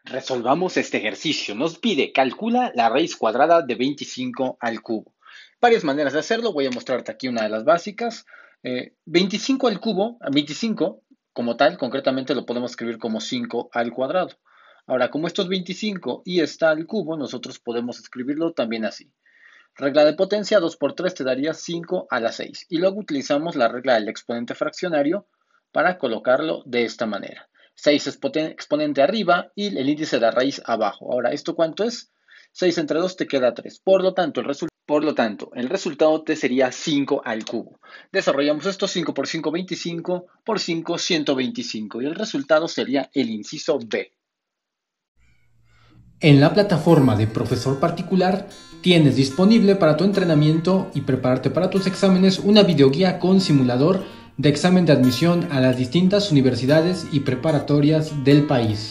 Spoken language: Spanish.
Resolvamos este ejercicio. Nos pide, calcula la raíz cuadrada de 25 al cubo. Varias maneras de hacerlo. Voy a mostrarte aquí una de las básicas. 25 al cubo, 25 como tal, concretamente lo podemos escribir como 5 al cuadrado. Ahora, como esto es 25 y está al cubo, nosotros podemos escribirlo también así. Regla de potencia, 2 por 3 te daría 5 a la 6. Y luego utilizamos la regla del exponente fraccionario para colocarlo de esta manera. 6 exponente arriba y el índice de la raíz abajo. Ahora, ¿esto cuánto es? 6 entre 2 te queda 3. Por lo tanto, el resultado te sería 5 al cubo. Desarrollamos esto, 5 por 5, 25, por 5, 125. Y el resultado sería el inciso B. En la plataforma de Profesor Particular tienes disponible para tu entrenamiento y prepararte para tus exámenes una videoguía con simulador de examen de admisión a las distintas universidades y preparatorias del país.